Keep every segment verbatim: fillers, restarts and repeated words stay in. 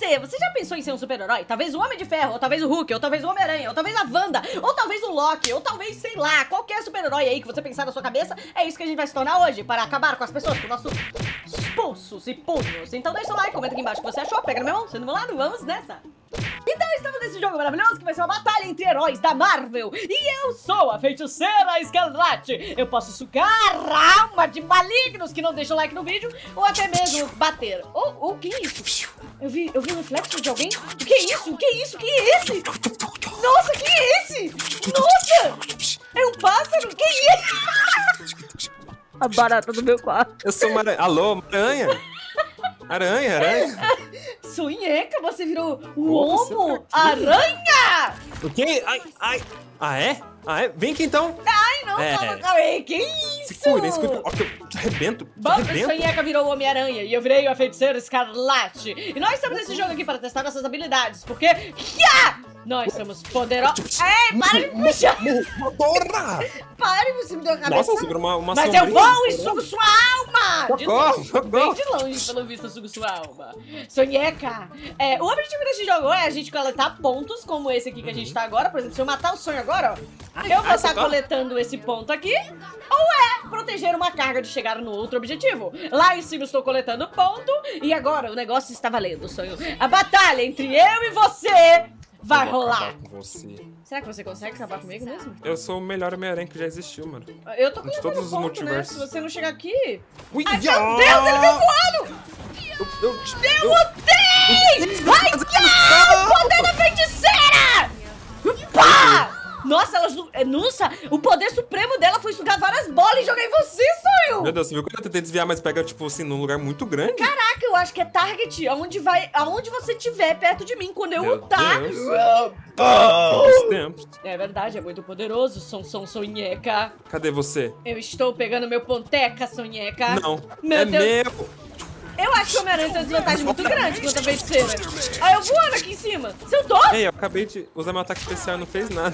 você, você já pensou em ser um super-herói? Talvez o Homem de Ferro, ou talvez o Hulk, ou talvez o Homem-Aranha, ou talvez a Wanda, ou talvez o Loki, ou talvez, sei lá, qualquer super-herói aí que você pensar na sua cabeça. É isso que a gente vai se tornar hoje, para acabar com as pessoas, com nossos pulsos e punhos. Então deixa o like, comenta aqui embaixo o que você achou, pega no meu mão, sendo do meu lado, vamos nessa. Então estamos nesse jogo maravilhoso que vai ser uma batalha entre heróis da Marvel. E eu sou a Feiticeira Escarlate. Eu posso sugar a alma de malignos que não deixam like no vídeo, ou até mesmo bater. Ou, ou que é isso? Eu vi, eu vi um reflexo de alguém? O que é isso? O que é isso? O que é esse? Nossa, quem é esse? Nossa! É um pássaro? Quem é? A barata do meu quarto. Eu sou uma aranha. Alô, uma aranha? Aranha, aranha. Sonheca, você virou um Oh, você homo tá aranha! O quê? Ai, ai. Ah, é? Ah, é? Vem aqui então. Ai, não, É. calma, calma aí, que isso? Se cuida, se cuida. Ó, que eu te arrebento. Te Bom, arrebento. Sonheca virou o Homem-Aranha e eu virei a Feiticeira Escarlate. E nós estamos nesse jogo aqui para testar nossas habilidades, porque... Ya! Nós somos poderosos... Ei, para de me puxar! Porra! Pare, você me deu a cabeça. Nossa, você virou uma, uma Mas eu sombrinha. vou e sugo sua alma! De Socorro, longe, socorro. bem de longe, pelo visto, eu sugo sua alma. Sonheca, é, o objetivo desse jogo é a gente coletar pontos, como esse aqui que a gente tá agora. Por exemplo, se eu matar o sonho agora, ó, eu vou ai, estar socorro. coletando esse ponto aqui. Ou é proteger uma carga de chegar no outro objetivo. Lá em cima eu estou coletando ponto. E agora o negócio está valendo, sonho. A batalha entre eu e você vai Eu vou rolar. acabar com você. Será que você consegue acabar comigo mesmo? Eu sou o melhor Homem-Aranha que já existiu, mano. Eu tô De coletando todos os ponto, né? multiversos. Se você não chegar aqui... Ui, Ai, já! meu Deus, ele veio voando! Eu, eu, te- Eu eu- odeio! Ai, não! O poder da feiticeira! Pá! Nossa, ela... su- é, Nossa, o poder supremo dela foi sugar várias bolas e jogar em você, sonho! Meu Deus, você viu que eu tentei desviar, mas pega, tipo assim, num lugar muito grande? Caraca, eu acho que é target, aonde vai... Aonde você estiver perto de mim, quando eu Meu lutar. Deus. Os tempos. É verdade, é muito poderoso, Som Som Sonheca. Cadê você? Eu estou pegando meu ponteca, Sonheca. Não, Meu é Deus. meu. Eu acho que o Homem-Aranha tem uma desvantagem muito grande contra a feiticeira. Aí eu voando aqui em cima. Seu dó! Ei, eu acabei de usar meu ataque especial e não fez nada.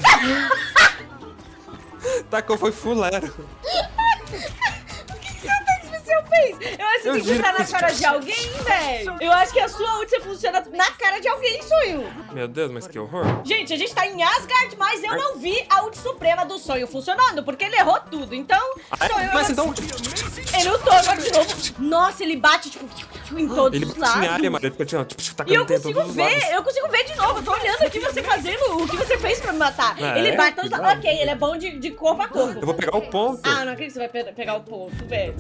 Tacou, foi fulero. O que que seu ataque especial fez? Eu acho que Eu tem que giro entrar na que- cara de alguém, velho. Eu acho que a sua ult você funciona na cara de alguém, sonho. Meu Deus, mas que horror. Gente, a gente tá em Asgard, mas eu não vi a ult suprema do sonho funcionando, porque ele errou tudo. Então, Ah, sonho... mas eu- então, Ele lutou agora de novo. Nossa, ele bate, tipo, em todos ele os bate em lados. área, mano. Ele fica, tipo, E tacando eu teia em consigo todos os lados. ver, eu consigo ver de novo. Eu tô olhando aqui você fazendo o que você fez pra me matar. É, ele bate todos os cuidado. Ok, ele é bom de, de corpo a corpo. Eu vou pegar o ponto. Ah, não acredito que você vai pe- pegar o ponto, velho.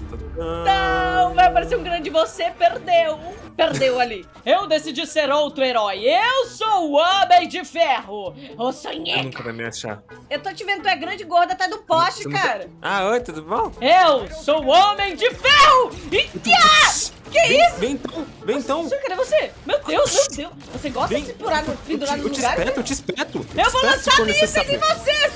Ah, Não, vai aparecer um grande você, perdeu. Perdeu ali. Eu decidi ser outro herói. Eu sou o Homem de Ferro. Ô, Você Sonheca. nunca vai me achar. Eu tô te vendo, tu é grande e gorda, tá do poste, Você nunca- cara. Ah, oi, tudo bom? Eu sou o Homem de Ferro. E que Vem, isso? vem então, vem então. Sonho, cadê você? Meu Deus, meu Deus. Você gosta Vem. de se pendurar no, Eu te, pendurar no eu te lugar? espeto, eu te espeto. Eu vou te espeto se lançar for mísseis em necessário. você,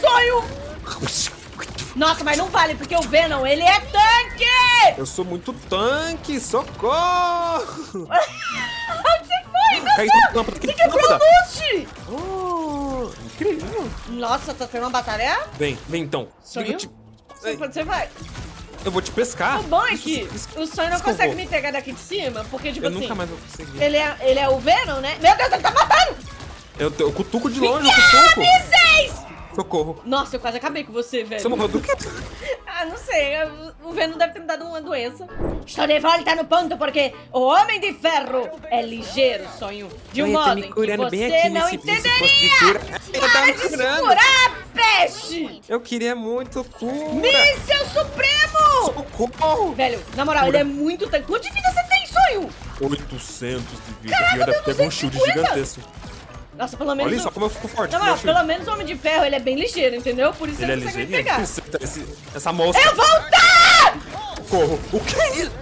sonho! Nossa, mas não vale, porque o Venom, ele é tanque! Eu sou muito tanque, socorro! Onde você foi, meu Cai Deus? na lâmpada, Você que quebrou o lâmpada? Lucy! Oh, incrível. Nossa, tá sendo uma batalha? Vem, vem então. Sonho? Eu, te, Você, você vai. eu vou te pescar. O bom é Isso- que isso- o sonho não isso que eu consegue vou. me pegar daqui de cima, porque, tipo Eu assim, nunca mais vou conseguir. ele é, ele é o Venom, né? Meu Deus, ele tá matando! Eu, eu cutuco de longe, eu Ah, cutuco. mísseis! Socorro. Nossa, eu quase acabei com você, velho. Você morreu do quê? Ah, não sei. O Venom deve ter me dado uma doença. Estou de volta no ponto porque o Homem de Ferro é ligeiro, sonho. De um Ai, tá modo me em que curando bem você aqui não nesse- nesse posto de entenderia. cura. Eu tava Para me de se curando. curar, peixe! Eu queria muito cura. Míssel Supremo! Socorro. Velho, na moral, Cura. ele é muito tanque. Quanto de vida você tem, sonho? oitocentos de vida. Caraca, e ainda eu tenho pega um shield duzentos e cinquenta. gigantesco. Nossa, pelo menos... Olha só o- como eu fico forte. Não, com meu mas shield. pelo menos o Homem de Ferro, ele é bem ligeiro, entendeu? Por isso Ele é ele consegue me ligeirinho. pegar. Esse- esse- essa mosca. Eu vou lutar! Socorro. O que é isso?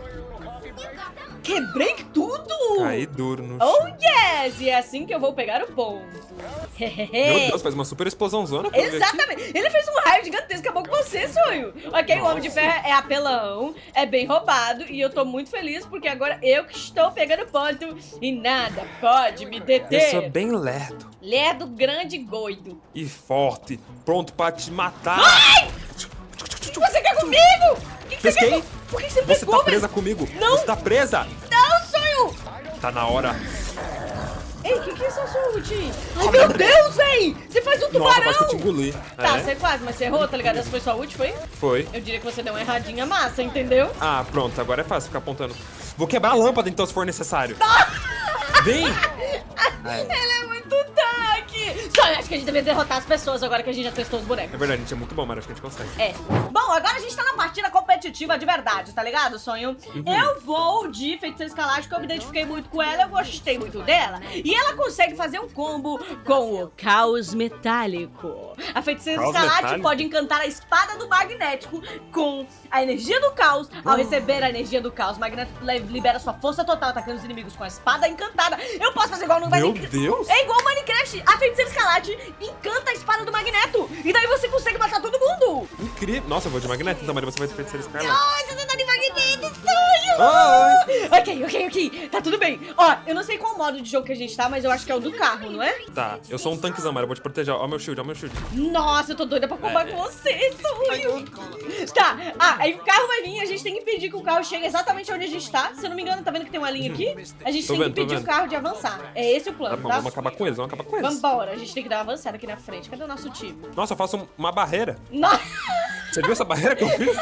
Quebrei tudo! Caí duro no Oh, chão. yes! E é assim que eu vou pegar o ponto. Meu Deus, faz uma super explosão zona. pra eu ver aqui. Exatamente! Ele fez um raio gigantesco, acabou com você, sonho! Ok, o Homem de Nossa. Ferro é apelão, é bem roubado, e eu tô muito feliz porque agora eu que estou pegando ponto e nada pode me Eu deter. sou bem lerdo Lerdo grande e goido. e forte, pronto pra te matar. Ai! O que você quer comigo? O que que você Pesquei. quer? Por que você Você pegou, tá presa velho? comigo. Não. Você tá presa. Não, sonho! Tá na hora Ei, o que que é essa sua ult? Ai, meu Deus, véi! Você faz um tubarão! Nossa, quase que eu te engoli. Tá, É? você quase, mas você errou, tá ligado? Essa foi sua ult, foi? Foi. Eu diria que você deu uma erradinha massa, entendeu? Ah, pronto, agora é fácil ficar apontando. Vou quebrar a lâmpada então, se for necessário. Vem! Ela é muito tanque! Só eu acho que a gente deveria derrotar as pessoas agora que a gente já testou os bonecos. É verdade, a gente é muito bom, mas acho que a gente consegue. É. Bom, agora a gente tá na partida competitiva de verdade, tá ligado, Sonho? Uhum. Eu vou de Feiticeira Escarlate, que eu me identifiquei muito com ela, eu gostei muito dela. E ela consegue fazer um combo com o Caos Metálico. A Feiticeira Caos Escarlate Metálico? pode encantar a espada do Magnético com a energia do caos. Ao receber a energia do caos, o Magnético libera sua força total, atacando os inimigos com a espada encantada. Eu posso fazer igual no Meu Minecraft. Deus! É igual o Minecraft. A Feiticeira Escarlate encanta a espada do Magneto. E daí você consegue matar todo mundo. Incrível. Nossa, eu vou de magneto, então, Maria, você vai ter feiticeira escarlate. Nossa, você tá de Magneto, sonho! Oi! Ok, ok, ok. Tá tudo bem. Ó, eu não sei qual modo de jogo que a gente tá, mas eu acho que é o do carro, não é? Tá, eu sou um tanquezão, Maria, eu vou te proteger. Ó, meu shield, ó, meu shield. Nossa, eu tô doida pra combar É. com você, sonho. Tá, ah, aí o carro vai vir, a gente tem que impedir que o carro chegue exatamente onde a gente tá. Se eu não me engano, tá vendo que tem uma linha aqui? A gente Tô tem vendo, que tô impedir o vendo. carro de avançar. É esse o Tá plano, bom, tá? vamos acabar com eles, vamos acabar com eles. Vambora, a gente tem que dar uma avançada aqui na frente. Cadê o nosso time? Nossa, eu faço uma barreira. Nossa! Você viu essa barreira que eu fiz?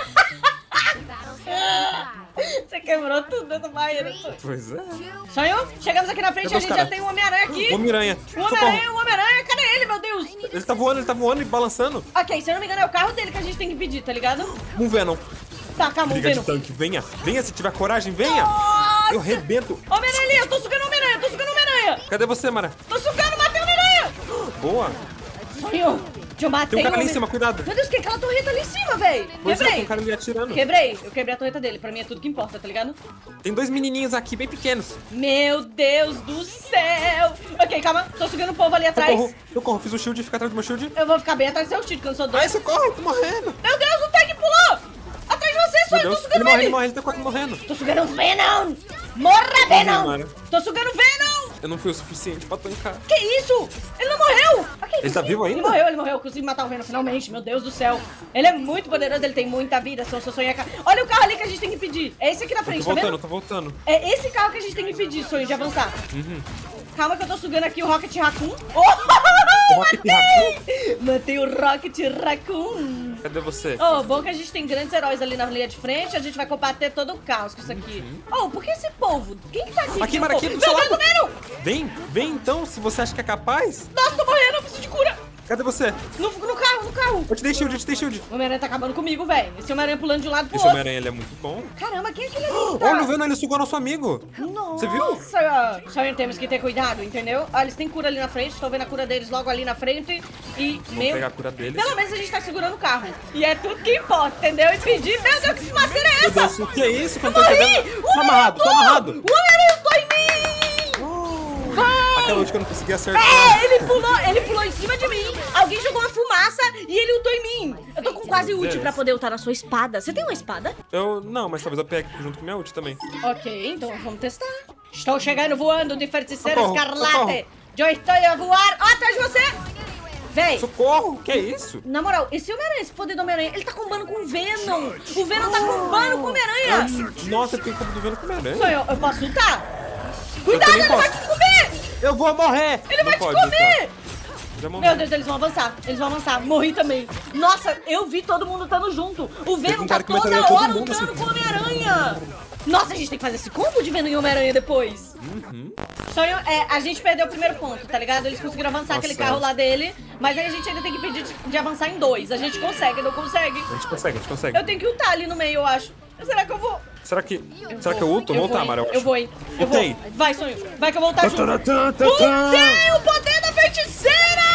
Você quebrou tudo dessa barreira. Pois é. Sonho? Chegamos aqui na frente, Cadê a os gente já caras? tem um Homem-Aranha aqui. Homem-Aranha. O Homem-Aranha, o Homem-Aranha, cadê ele, meu Deus? Ele tá voando, ele tá voando e balançando. Ok, se eu não me engano é o carro dele que a gente tem que pedir, tá ligado? Um Venom. Tá, calma, um Briga de Venom. tanque, venha. Venha, se tiver coragem, venha. Nossa! Eu rebento. Homem-Aranha ali, eu tô sugando o Homem-Aranha, eu tô sugando o Homem-Aranha. Cadê você, Mara? Tô sugando, matei o Homem-Aranha. Boa. Sonho, eu matei Tem um cara o ali em Homem- cima, cuidado. Meu Deus, que é aquela torreta ali em cima, véi? Pois é, tem Quebrei. um cara ali atirando. Quebrei, eu quebrei a torreta dele, pra mim é tudo que importa, tá ligado? Tem dois menininhos aqui, bem pequenos. Meu Deus do céu. Ok, calma, tô sugando o povo ali atrás. Socorro, socorro, fiz o shield, fica atrás do meu shield. Eu vou ficar bem atrás do seu tiro, que eu não sou doido. Ai, socorro, tô morrendo. Meu Deus, o tanque pulou! Atrás de você, Meu Sonho, tô Deus, ele sugando morre, ele! ele morre, ele tá quase morrendo. Tô sugando Venom! Morra, Venom! Mara. Tô sugando Venom! Eu não fui o suficiente pra tancar. Que isso? Ele não morreu! Ok, Ele tá consegui- vivo ainda? Ele morreu, ele morreu. Eu consegui matar o Venom finalmente, meu Deus do céu. Ele é muito poderoso, ele tem muita vida, só seu sonho é... ca- Olha o carro ali que a gente tem que pedir. É esse aqui na Tô frente, tá voltando, vendo? tô voltando. É esse carro que a gente tem que pedir, sonho, de avançar. Uhum. Calma que eu tô sugando aqui o Rocket Raccoon. Oh! O Rocket Matei! Matei o Rocket Raccoon. Cadê você? Oh, bom que a gente tem grandes heróis ali na linha de frente, a gente vai combater todo o caos com isso aqui. Oh, por que esse povo? Quem que tá aqui? Aqui, Esse Mara, povo? aqui, do Meu seu Deus, lado. Venom! Vem, vem então, se você acha que é capaz. Nossa, tô morrendo, eu preciso de cura. Cadê você? No, no carro, no carro. Eu te dei shield, eu te dei shield. O Homem-Aranha tá acabando comigo, velho. Esse Homem-Aranha pulando de um lado pro Esse outro. Homem-Aranha, ele é muito bom. Caramba, quem é aquele ali? Olha o Venom, ele sugou nosso amigo. Nossa. Você viu? Nossa. Só temos que ter cuidado, entendeu? Olha, eles têm cura ali na frente. Tô vendo a cura deles logo ali na frente. E, Vamos meu... pegar a cura deles. Pelo menos a gente tá segurando o carro. E é tudo que importa, entendeu? E pedir, meu Deus, que fumaceira é Meu essa? Deus, o que é isso que eu Eu não tô morri! entendendo? O Tô amarrado, tô Homem-Aranha amarrado. O Homem-Aranha tô em mim! Vai! Aquela ult que eu não consegui acertar. É, ele pulou, ele pulou em cima de mim. Alguém jogou uma fumaça e ele ultou em mim. Eu tô com quase ult Deus. pra poder ultar na sua espada. Você tem uma espada? Eu, não, mas talvez eu pegue junto com minha ult também. Ok, então vamos testar. Estou chegando voando de feiticeiro Socorro, escarlate. socorro. Eu estou a voar. Ó, atrás de você. Véi, Socorro, que é isso? na moral, esse Homem-Aranha, esse poder do Homem-Aranha, ele tá combando com o Venom. O Venom tá combando com o Homem-Aranha. Nossa, tem como do Venom com minha Sou eu, eu posso lutar? Cuidado, também ele vai posso. te comer. Eu vou morrer! Ele vai Não te pode, comer. tá. Já morri. Meu Deus, eles vão avançar. Eles vão avançar. Morri também. Nossa, eu vi todo mundo estando junto. O Venom um tá cara que toda mataria todo hora mundo, lutando assim. com o Homem-Aranha. Nossa, a gente tem que fazer esse combo de Venom e Homem-Aranha depois. Uhum. Sonho, é, a gente perdeu o primeiro ponto, tá ligado? Eles conseguiram avançar Nossa. aquele carro lá dele, mas aí a gente ainda tem que pedir de, de avançar em dois. A gente consegue, não consegue. A gente consegue, a gente consegue. Eu tenho que ultar ali no meio, eu acho. Será que eu vou? Será que. Será que eu ulto? Eu vou ultar, Mara, eu Eu acho. vou, hein? Eu vou. Ultei. Vai, Sonho. Vai que eu vou ultar junto. Tan, tan, tan, tan. Ultei o poder da feiticeira!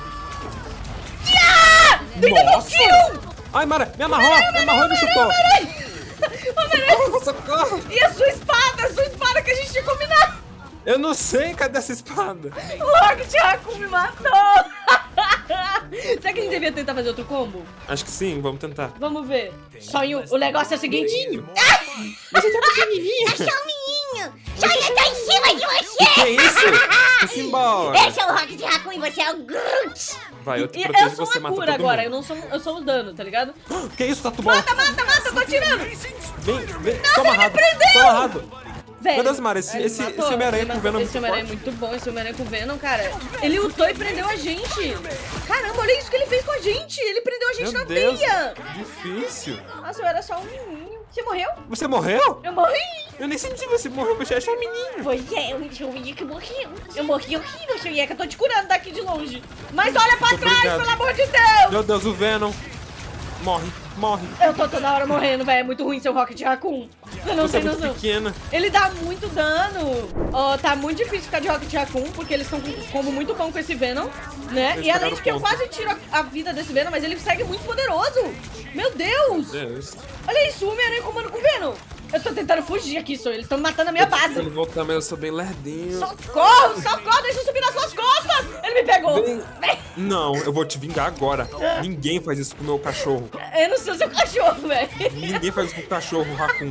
Yeah! trinta Nossa! kill! Ai, Mara, me amarrou, me amarrou e me chutou. Homem-Aranha! Socorro, socorro. E a sua espada? A sua espada que a gente tinha combinado! Eu não sei, cadê essa espada? O Rocket Raccoon me matou! Será que a gente devia tentar fazer outro combo? Acho que sim, vamos tentar. Vamos ver. Sonho, o negócio é o seguinte. Você tá pequenininha. Achou o menino! Sonho tá em cima de você! Que é isso? Vamos embora. Esse é o Rocket Raccoon e você é o Groot! Vai, eu te E protejo eu e sou você uma mata cura todo agora, eu mundo. não sou, eu sou o dano, tá ligado? Que isso, Tatu Bom? Mata, mata, mata, eu tô atirando! Vem, vem, ele tô me amarrado, prendeu! tô amarrado. Velho, Meu Deus, Mara, esse, ele esse, matou, esse Homem-Aranha ele com matou. Venom é Esse muito Homem-Aranha é forte. muito bom, esse Homem-Aranha com Venom, cara. Ele lutou e prendeu a gente. Caramba, olha isso que ele fez com a gente. Ele prendeu a gente Meu na Deus, teia. difícil. Nossa, eu era só um menino. Você morreu? Você morreu? Eu morri. Eu nem senti você morreu, você é só menino. Pois é, eu sou o menino que morreu. Eu morri horrível, seu Ieca. Eu tô te curando daqui de longe. Mas olha pra Muito trás, obrigado. pelo amor de Deus. Meu Deus, o Venom. Morre, morre. Eu tô toda hora morrendo, velho. É muito ruim seu Rocket Raccoon. Você não Você é tem muito noção. pequena. Ele dá muito dano. Ó, tá muito difícil ficar de Rocket Raccoon, porque eles estão com um combo muito bom com esse Venom, né? Eles E além pegaram de que eu ponto. quase tiro a, a vida desse Venom, mas ele segue muito poderoso. Meu Deus! Deus. Olha isso, o Homem-Aranha comando com o Venom. Eu tô tentando fugir aqui, só eles estão matando a minha base. Ele voltou também, eu sou bem lerdinho. Socorro, socorro, deixa eu subir nas suas costas. Ele me pegou. Vem. Não, eu vou te vingar agora. Ninguém faz isso com o meu cachorro. Eu não sou seu cachorro, velho. Ninguém faz isso com o cachorro, Raccoon.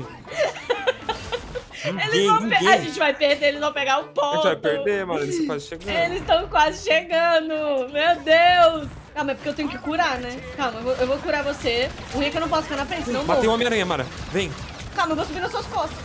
Eles Ninguém, vão pe- ninguém. A gente vai perder, eles vão pegar o A ponto. gente vai perder, mano. Eles estão quase chegando. Eles estão quase chegando. Meu Deus. Calma, é porque eu tenho que curar, né? Calma, eu vou, eu vou curar você. O ruim é que eu não posso ficar na frente, senão eu Matei o morro. Homem-Aranha, Mara. Vem. Calma, eu vou subir nas suas costas.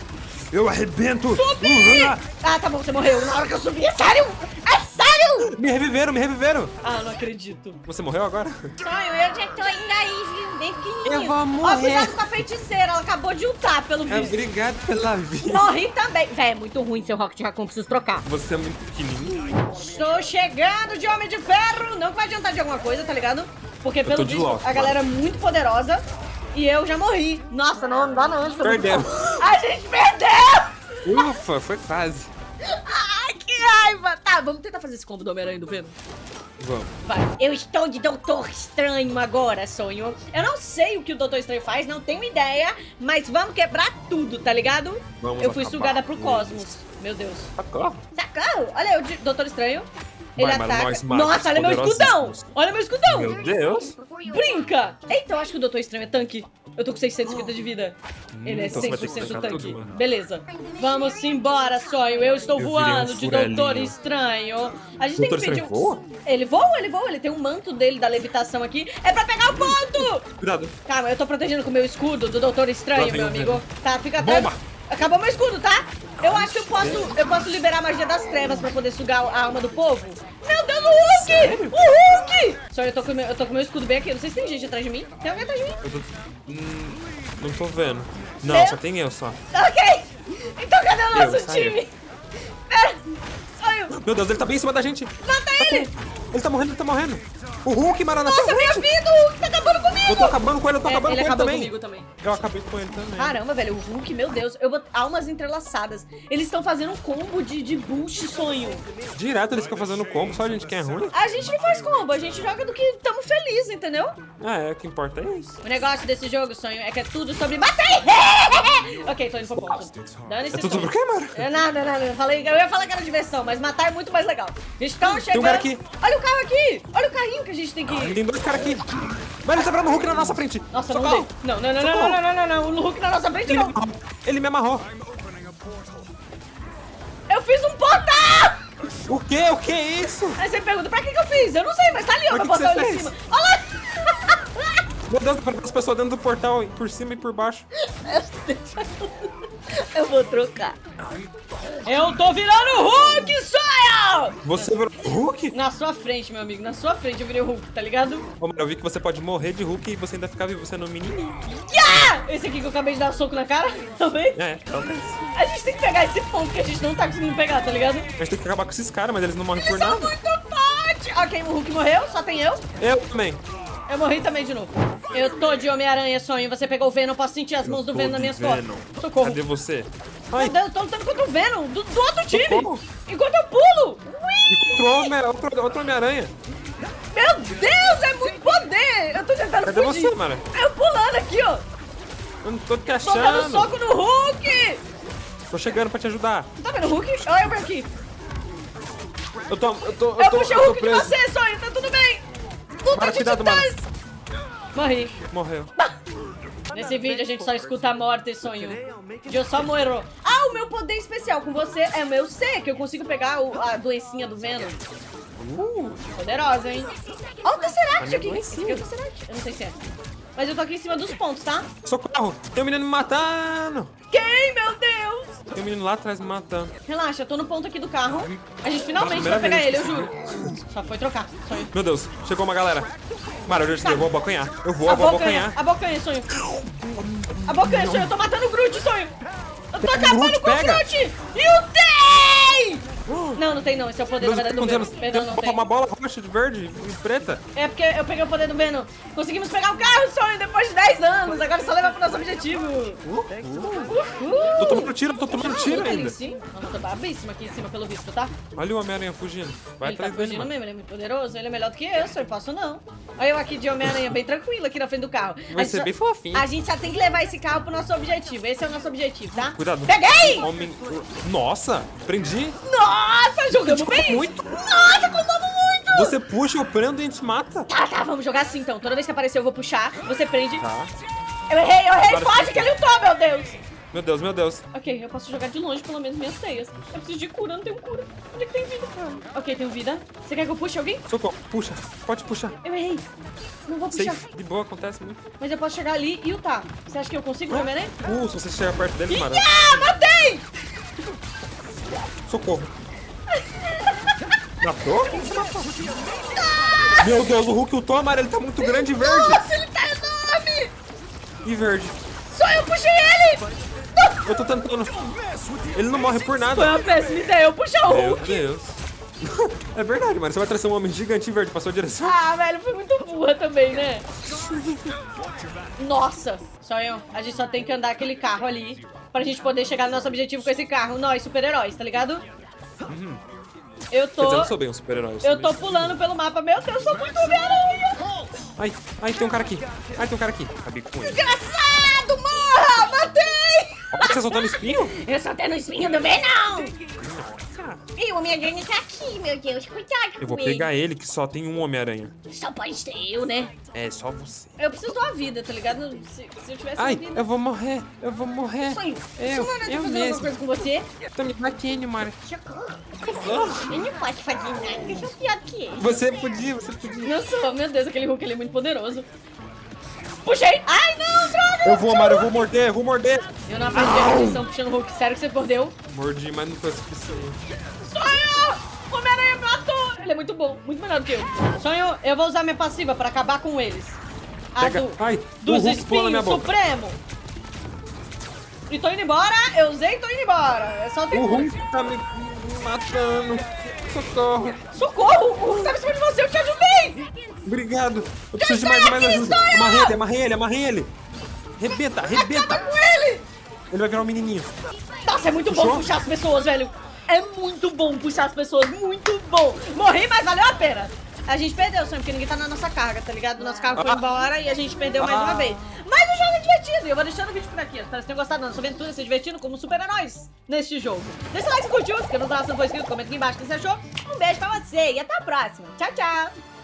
Eu arrebento. Subi! Uhum. Ah, tá bom, você morreu na hora que eu subi. É sério? É sério? Me reviveram, me reviveram. Ah, não acredito. Você morreu agora? Sonho, eu já tô indo aí, viu? Bem pequenininho. Ó, cuidado com a feiticeira, ela acabou de ultar, pelo visto. Obrigado pela vida. Morri também. Véi, é muito ruim seu Rocket Raccoon, preciso trocar. Você é muito pequenininho. Estou chegando de Homem de Ferro. Não vai adiantar de alguma coisa, tá ligado? Porque pelo tô de visto Loki, a galera é muito poderosa e eu já morri. Nossa, não, não dá não. isso é muito Perdemos. fácil. A gente perdeu! Ufa, foi quase. Ai, que raiva. Tá, vamos tentar fazer esse combo do Homem-Aranha e do Venom. Vamos. Vai. Eu estou de Doutor Estranho agora, sonho. Eu não sei o que o Doutor Estranho faz, não tenho ideia, mas vamos quebrar tudo, tá ligado? Vamos eu fui acabar sugada pro com cosmos. Meu Deus. Socorro. Socorro! Olha eu, de- Doutor Estranho. Ele Vai, mano, ataca. nós magos Nossa, olha meu escudão! poderosíssimos. Olha meu escudão! Meu Deus. Brinca! Eita, eu acho que o Doutor Estranho é tanque. Eu tô com seiscentos e cinquenta de vida. Ele é então você vai ter que cem por cento tancar tanque. tudo, mano. Beleza. Vamos embora, sonho. Eu estou Eu voando virei um de furelinho. Doutor Estranho. A gente Doutor tem que pedir Estranho um... voa? Ele voa, ele voa. Ele tem um manto dele da levitação aqui. É pra pegar o ponto! Cuidado. Calma, eu tô protegendo com o meu escudo do Doutor Estranho, Lá vem meu o amigo. Venom. Tá, fica atrás. Bomba! Acabou meu escudo, tá? Eu acho que eu posso, eu posso liberar a magia das trevas pra poder sugar a alma do povo. Meu Deus, o Hulk! Sério? O Hulk! Só eu tô com meu, eu tô com meu escudo bem aqui. Não sei se tem gente atrás de mim. Tem alguém atrás de mim? Eu tô... Hum, não tô vendo. Não, Meu- só tem eu só. Ok! Então cadê o Eu, nosso saiu. time? É, sonho! Meu Deus, ele tá bem em cima da gente. Mata ele! Ele tá morrendo, ele tá morrendo. O Hulk, Marana, Nossa, seu minha Hulk. vida! O Hulk tá acabando comigo! Eu tô acabando com ele, eu tô É, acabando ele com ele acabou também. comigo também. Eu acabei com ele também. Caramba, velho, o Hulk, meu Deus. Eu bot... Almas entrelaçadas. Eles estão fazendo um combo de, de boost sonho. Direto eles ficam fazendo combo, só a gente que é ruim. A gente não faz combo, a gente joga do que tamo feliz, entendeu? Ah, é, o que importa é isso. O negócio desse jogo, sonho, é que é tudo sobre matar. Ok, tô indo pro ponto. Dane-se. É tudo sonho. sobre o quê, mano? É nada, nada. Eu, falei, eu ia falar que era diversão, mas matar é muito mais legal. Estão chegando. um cara aqui. Olha o carro aqui. Olha o carrinho que a gente tem que ir. Tem dois caras aqui. Mano, ele tá virando o Hulk na nossa frente. Nossa, não Socorro. dei. Não, não, não, não, Socorro. não, não, não, não, não. O Hulk na nossa frente Ele me não. amarrou. Ele me amarrou. Eu fiz um portal! O quê? O que é isso? Aí você pergunta, pra que que eu fiz? Eu não sei, mas tá ali, ó, Mas meu que que botão você ali em fez? cima. Olha lá! Meu Deus, apareceu as pessoas dentro do portal, por cima e por baixo. Eu vou trocar. Eu tô virando o Hulk, sonho! Você virou o Hulk? Na sua frente, meu amigo, na sua frente eu virei o Hulk, tá ligado? Ô, mano, eu vi que você pode morrer de Hulk e você ainda ficar vivo sendo um menininho. Yeah! Esse aqui que eu acabei de dar um soco na cara, também. É, talvez. A gente tem que pegar esse ponto que a gente não tá conseguindo pegar, tá ligado? A gente tem que acabar com esses caras, mas eles não morrem Eles por são nada. muito fortes! Ok, o Hulk morreu, só tem eu. Eu também. Eu morri também de novo. Eu tô de Homem-Aranha, sonho. Você pegou o Venom, posso sentir as mãos do Tô Venom nas de minhas Venom. costas. Socorro. Cadê você? Meu Ai, Deus, eu tô lutando contra o Venom, do, do outro time. Socorro. Enquanto eu pulo. Ui! encontrou Homem- outro, outro Homem-Aranha. Meu Deus, é muito poder. Eu tô tentando Cadê fugir. você, mano? Eu pulando aqui, ó. Eu não tô te Tô dando achando. soco no Hulk. Tô chegando pra te ajudar. Tá vendo o Hulk? Olha eu aqui. Eu tô, eu tô, eu Eu tô, puxei o eu tô Hulk de preso. você, sonho. Tá tudo bem. Luta Mara, de cuidado, Mara. titãs. Morri. Morreu. Nesse vídeo a gente só escuta a morte, sonho. Eu só morro. Ah, o meu poder especial com você é o meu C, que eu consigo pegar o- a doencinha do Venom. Uh, Poderosa, hein? Olha o Tesseract minha aqui. doencinha. Esse aqui é o Tesseract. Eu não sei se é. Mas eu tô aqui em cima dos pontos, tá? socorro! Tem um menino me matando! Quem, meu Deus? Tem um menino lá atrás me matando. Relaxa, eu tô no ponto aqui do carro. A gente finalmente Pela vai pegar ele, primeira eu juro. Só foi trocar, sonho. Meu Deus, chegou uma galera. Mara, eu, Tá. eu vou abocanhar. Eu vou, eu vou abocanhar. Abocanha, sonho. Abocanha, sonho. Eu tô matando o Groot, sonho. Eu tô Pega o acabando Groot, com o pega. Groot. E o tem! Não, não tem não. Esse é o poder, Deus, na verdade, do temos- Venom. Perdão, temos não tem. uma bola roxa de verde e preta. É porque eu peguei o poder do Venom. Conseguimos pegar o carro, sonho, depois de dez anos. Agora só leva pro nosso objetivo. Uhul. Tô tomando tiro, tô tomando tiro Ali em ainda. cima. Não, tô brabíssimo aqui em cima, pelo visto, tá? Olha o Homem-Aranha fugindo. Vai Ele tá atrás dele, fugindo mano. mesmo, ele é muito poderoso, ele é melhor do que eu, só eu posso não. Olha eu aqui de Homem-Aranha, bem tranquilo aqui na frente do carro. A Vai gente ser só- bem fofinho. A gente já tem que levar esse carro pro nosso objetivo, esse é o nosso objetivo, tá? Cuidado. Peguei! Homem... Nossa, prendi. Nossa, jogamos bem! muito. Nossa, custamos muito! Você puxa, eu prendo e a gente mata. Tá, tá, vamos jogar assim então. Toda vez que aparecer eu vou puxar, você prende. Tá. Eu errei, eu errei, Agora foge sim. que ele lutou, meu Deus! Meu Deus, meu Deus. Ok, eu posso jogar de longe pelo menos minhas teias. Eu preciso de cura, eu não tenho cura. Onde é que tem vida? Ok, tenho vida. Você quer que eu puxe alguém? Socorro, puxa. Pode puxar. Eu errei. Não vou puxar. Safe. De boa, acontece muito. Mas eu posso chegar ali e ultar. Você acha que eu consigo, Homem-Aranha? Uh, se você chegar perto dele, Mara. Ah, matei! Socorro. Matou? Meu Deus, o Hulk ultou, Mara. Ele tá muito grande e verde. Nossa, ele tá enorme! E verde. Só eu puxei ele! Eu tô tentando. Ele não morre por Foi nada. uma péssima ideia eu puxar o Meu Hulk. Deus. É verdade, Mara. Você vai trazer um homem gigante e verde pra sua direção. Ah, velho, foi muito burra também, né? Nossa, só eu. A gente só tem que andar aquele carro ali pra gente poder chegar no nosso objetivo com esse carro. Nós, super-heróis, tá ligado? Eu Quer tô... dizer, eu não sou bem um super-herói. Eu sou tô bem- pulando pelo mapa. Meu Deus, eu sou muito Homem-Aranha! Ai, ai, tem um cara aqui. Ai, tem um cara aqui. Acabei com ele. Desgraçado, morra! Matei! Olha, você soltando espinho? Eu só tenho no espinho do Venom. E o Homem-Aranha tá aqui, meu Deus. Cuidado Eu vou com ele. pegar ele, que só tem um Homem-Aranha. Só pode ser eu, né? É, só você. Eu preciso de uma vida, tá ligado? Se, se eu tivesse Ai, uma vida... eu vou morrer. Eu vou morrer. Sonho, Eu, Simona, tá eu fazendo alguma mesmo. coisa com você? Tô me batendo, Mara. Eu não posso fazer nada, eu sou pior que ele. Você podia, você podia. Não sou, meu Deus, aquele Hulk ele é muito poderoso. Puxei! Ai, não, droga! Eu vou, Mara, eu vou morder, eu vou morder. Eu não aprendi a posição puxando o Hulk. Sério que você mordeu? Mordi, mas não foi o suficiente. Sonho! O Homem-Aranha me matou! Ele é muito bom, muito melhor do que eu. Sonho, eu vou usar minha passiva pra acabar com eles. A Pega. do, Ai, dos o Hulk pulou na minha espinhos boca. supremo. E tô indo embora, eu usei e tô indo embora. É só ter O Hulk tá me matando. Socorro. Socorro! O Hulk tava em cima de você, eu te ajudei! Obrigado. Eu preciso de mais, mais ajuda. Amarrei ele, amarrei ele, amarrei ele. Rebenta, Acaba rebenta. com ele! Ele vai virar um menininho. Nossa, é muito bom Puxou? puxar as pessoas, velho. É muito bom puxar as pessoas, muito bom. Morri, mas valeu a pena. A gente perdeu, só porque ninguém tá na nossa carga, tá ligado? Nosso carro foi Ah. embora e a gente perdeu mais Ah. uma vez. Mas o jogo é divertido e eu vou deixando o vídeo por aqui. Espero que vocês tenham gostado da nossa aventura, se divertindo como super-heróis neste jogo. Deixa o like se curtiu, se inscreva no canal se não for inscrito, comenta aqui embaixo o que você achou. Um beijo pra você e até a próxima. Tchau, tchau.